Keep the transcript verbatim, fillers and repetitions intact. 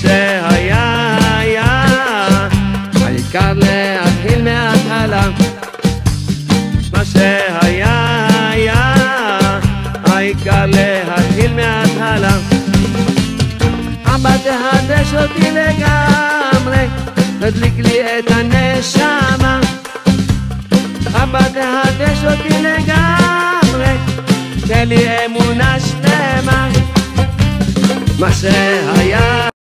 שהיה היה, העיקר להתחיל מההתחלה. מה שהיה היה, העיקר להתחיל מההתחלה. אבא תחדש אותי לגמרי, תדליק לי את הנשמה. אבא תחדש אותי לגמרי, תן לי אמונה שלמה. מה שהיה